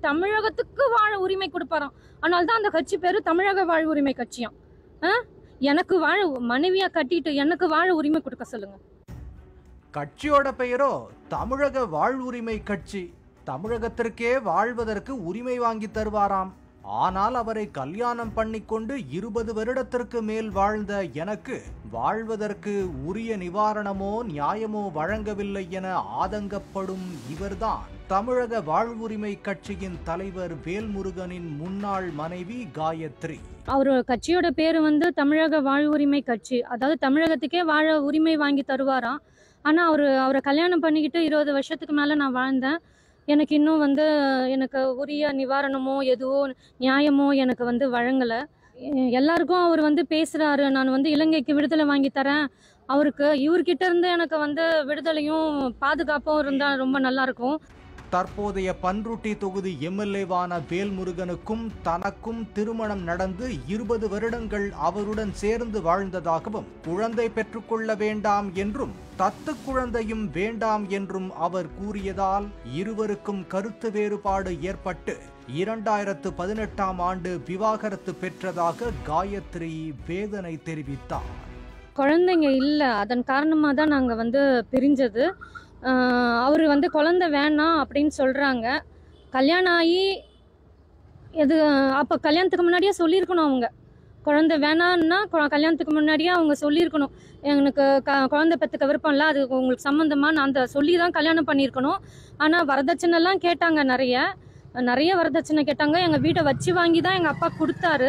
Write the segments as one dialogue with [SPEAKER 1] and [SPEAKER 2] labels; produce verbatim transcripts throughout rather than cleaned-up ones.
[SPEAKER 1] தமிழகத்துக்கு வாழ உரிமை கொடுப்பாராம். ஆனால் தான் அந்த கட்சி பேரு தமிழக வாழ் உரிமை கட்சியாம். எனக்கு வாழ மனைவியா கட்டிட்டு எனக்கு வாழ உரிமை கொடுக்க சொல்லுங்க.
[SPEAKER 2] கட்சியோட பெயரோ தமிழக வாழ் உரிமை கட்சி. தமிழகத்திற்கே வாழ்வதற்கு உரிமை வாங்கி தருவாராம். ஆனால் அவரை கல்யாணம் பண்ணிக்கொண்டு இருபது வருடத்திற்கு மேல் வாழ்ந்த எனக்கு வாழ்வதற்கு உரிய நிவாரணமோ நியாயமோ வழங்கவில்லை என ஆதங்கப்படும் இவர்தான் தமிழக வாழ்வுரிமை கட்சியின் தலைவர் வேல்முருகனின் முன்னாள் மனைவி காயத்ரி.
[SPEAKER 1] அவர் கட்சியோட பேரு வந்து தமிழக வாழ்வுரிமை கட்சி. அதாவது தமிழகத்துக்கே வாழ உரிமை வாங்கி தருவாராம். ஆனா அவரு அவரை கல்யாணம் பண்ணிக்கிட்டு இருபது வருஷத்துக்கு மேல நான் வாழ்ந்தேன். எனக்கு இன்னும் வந்து எனக்கு உரிய நிவாரணமோ எதுவோ நியாயமோ எனக்கு வந்து வழங்கலை. எல்லாருக்கும் அவர் வந்து பேசுகிறாரு, நான் வந்து இலங்கைக்கு விடுதலை வாங்கி தரேன், அவருக்கு இவர்கிட்ட இருந்து எனக்கு வந்து விடுதலையும் பாதுகாப்பும் இருந்தால் ரொம்ப நல்லாயிருக்கும்.
[SPEAKER 2] தற்போதைய பன்ருட்டி தொகுதி எம்எல்ஏவான வேல்முருகனுக்கும் தனக்கும் திருமணம் நடந்து இருபது வருடங்கள் அவருடன் சேர்ந்து வாழ்ந்ததாகவும் குழந்தை பெற்றுக்கொள்ள வேண்டாம் என்றும் தத்து குழந்தையும் வேண்டாம் என்றும் அவர் கூறியதால் இருவருக்கும் கருத்து வேறுபாடு ஏற்பட்டு இரண்டாயிரத்து பதினெட்டாம் ஆண்டு விவாகரத்து பெற்றதாக காயத்ரி வேதனை தெரிவித்தார்.
[SPEAKER 1] குழந்தைங்க இல்லை, அதன் காரணமாக தான் நாங்கள் வந்து பிரிஞ்சது. அவர் வந்து குழந்தை வேணாம் அப்படின்னு சொல்கிறாங்க. கல்யாணம் ஆகி எது அப்போ கல்யாணத்துக்கு முன்னாடியே சொல்லியிருக்கணும். அவங்க குழந்தை வேணான்னா கல்யாணத்துக்கு முன்னாடியே அவங்க சொல்லியிருக்கணும், எனக்கு க குழந்தை பெற்றுக்க விருப்பம் இல்லை, அது உங்களுக்கு சம்மந்தமாக நான் அந்த சொல்லி தான் கல்யாணம் பண்ணியிருக்கணும். ஆனால் வரதட்சணைலாம் கேட்டாங்க, நிறைய நிறைய வரதட்சணை கேட்டாங்க. எங்கள் வீட்டை வச்சு வாங்கி தான் எங்கள் அப்பா கொடுத்தாரு.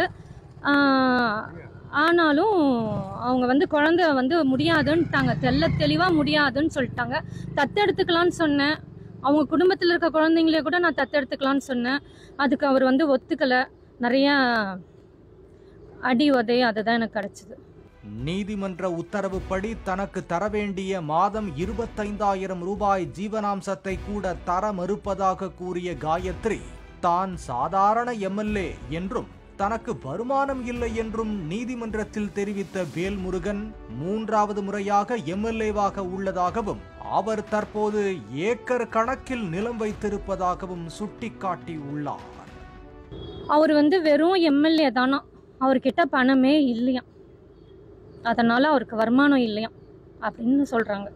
[SPEAKER 1] ஆனாலும் அவங்க வந்து குழந்தை வந்து முடியாதுன்ட்டாங்க, தெல்ல தெளிவாக முடியாதுன்னு சொல்லிட்டாங்க. தத்தெடுத்துக்கலான்னு சொன்னேன், அவங்க குடும்பத்தில் இருக்க குழந்தைங்களே கூட நான் தத்தெடுத்துக்கலான்னு சொன்னேன். அதுக்கு அவர் வந்து ஒத்துக்கலை. நிறைய அடி உதை அதுதான் எனக்கு கிடைச்சது.
[SPEAKER 2] நீதிமன்ற உத்தரவுப்படி தனக்கு தர வேண்டிய மாதம் இருபத்தைந்தாயிரம் ரூபாய் ஜீவனாம்சத்தை கூட தர மறுப்பதாக கூறிய காயத்ரி தான் சாதாரண எம்எல்ஏ என்றும் தனக்கு வருமானம் இல்லை என்றும் நீதிமன்றத்தில் தெரிவித்த வேல்முருகன் மூன்றாவது முறையாக எம்எல்ஏவாக உள்ளதாகவும் அவர் தற்போது ஏக்கர் கணக்கில் நிலம் வைத்திருப்பதாகவும் சுட்டிக்காட்டி உள்ளார்.
[SPEAKER 1] அவர் வந்து வெறும் எம்எல்ஏ தானா, அவர்கிட்ட பணமே இல்லையா, அதனால அவருக்கு வருமானம் இல்லையா அப்படின்னு சொல்றாங்க.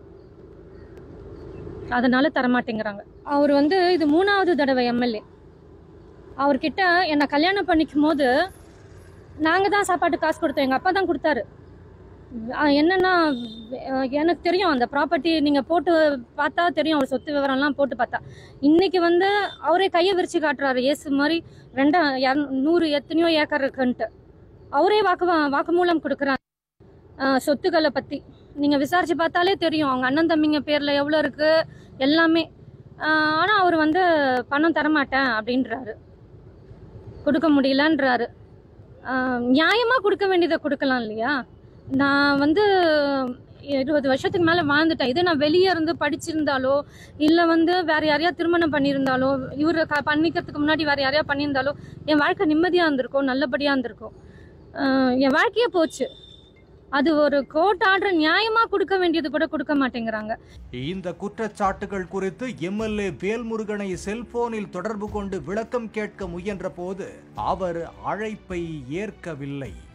[SPEAKER 1] அதனால தரமாட்டேங்கிறாங்க. அவர் வந்து இது மூணாவது தடவை எம்எல்ஏ. அவர்கிட்ட என்னை கல்யாணம் பண்ணிக்கும் போது நாங்கள் தான் சாப்பாட்டு காசு கொடுத்தோம், எங்கள் அப்பா தான் கொடுத்தாரு. என்னன்னா எனக்கு தெரியும் அந்த ப்ராப்பர்ட்டி நீங்கள் போட்டு பார்த்தா தெரியும், அவர் சொத்து விவரம்லாம் போட்டு பார்த்தா. இன்னைக்கு வந்து அவரே கையை விரிச்சு காட்டுறாரு, ஏசு மாதிரி ரெண்டா நூறு எத்தனையோ ஏக்கர் இருக்குன்ட்டு அவரே வாக்கு வாக்குமூலம் கொடுக்குறாங்க சொத்துக்களை பற்றி. நீங்கள் விசாரிச்சு பார்த்தாலே தெரியும் அவங்க அண்ணன் தம்பிங்க பேரில் எவ்வளோ இருக்குது எல்லாமே. ஆனால் அவர் வந்து பணம் தரமாட்டேன் அப்படின்றாரு, கொடுக்க முடியலன்றாரு. நியாயமாக கொடுக்க வேண்டியதை கொடுக்கலாம் இல்லையா? நான் வந்து இருபது வருஷத்துக்கு மேலே வாழ்ந்துட்டேன். இதே நான் வெளியே இருந்து படிச்சிருந்தாலோ இல்லை வந்து வேறு யாரையா திருமணம் பண்ணியிருந்தாலோ இவர் க பண்ணிக்கிறதுக்கு முன்னாடி வேறு யாரையா பண்ணியிருந்தாலோ என் வாழ்க்கை நிம்மதியாக இருந்திருக்கும், நல்லபடியாக இருந்திருக்கும். என் வாழ்க்கையே போச்சு. அது ஒரு கோர்ட் ஆர்டர் நியாயமா கொடுக்க வேண்டியது கூட கொடுக்க மாட்டேங்கிறாங்க.
[SPEAKER 2] இந்த குற்றச்சாட்டுகள் குறித்து எம்எல்ஏ வேல்முருகனை செல்போனில் தொடர்பு கொண்டு விளக்கம் கேட்க முயன்ற போது அவர் அழைப்பை ஏற்கவில்லை.